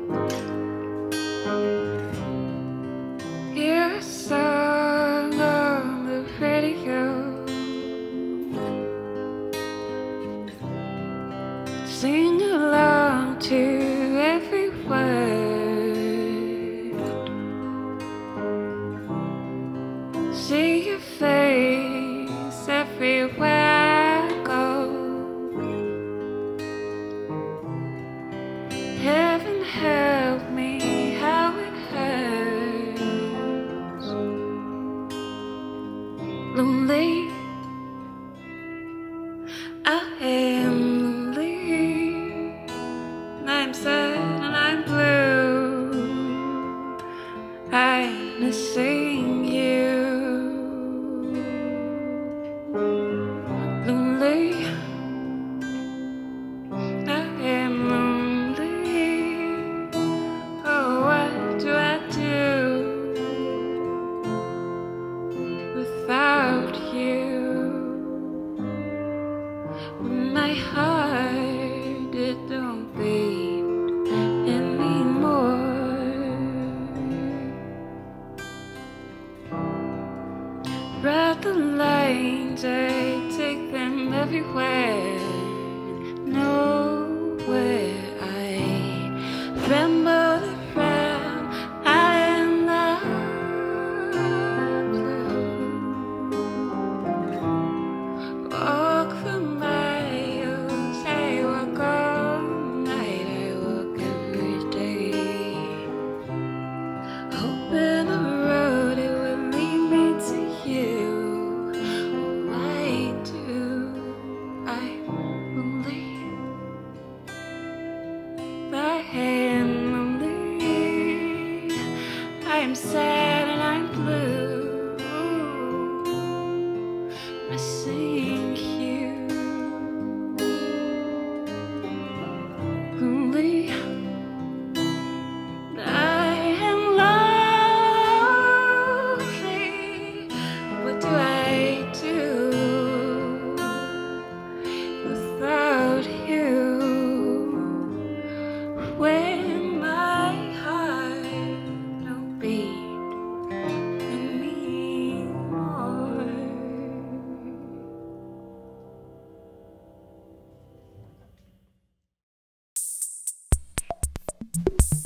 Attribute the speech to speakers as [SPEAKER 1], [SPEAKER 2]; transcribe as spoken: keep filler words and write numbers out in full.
[SPEAKER 1] Hear a song on the radio, sing along to every word, see your face everywhere I go. Heaven help me, how it hurts. Lonely, I am lonely. I'm sad and I'm blue. I'm missing you. Lonely, I am lonely. Oh, what do I do without you? When my heart, it don't beat anymore. Write the lines, I take them everywhere. Nowhere I tremble the frown. I am not blue. Walk the miles, I walk all night, I walk every day, hoping the road it will lead me to you. Why do I believe that I am lonely? I am sad and I'm blue, missing you. Lonely, I am lonely. What do I do without you? When my heart don't beat anymore.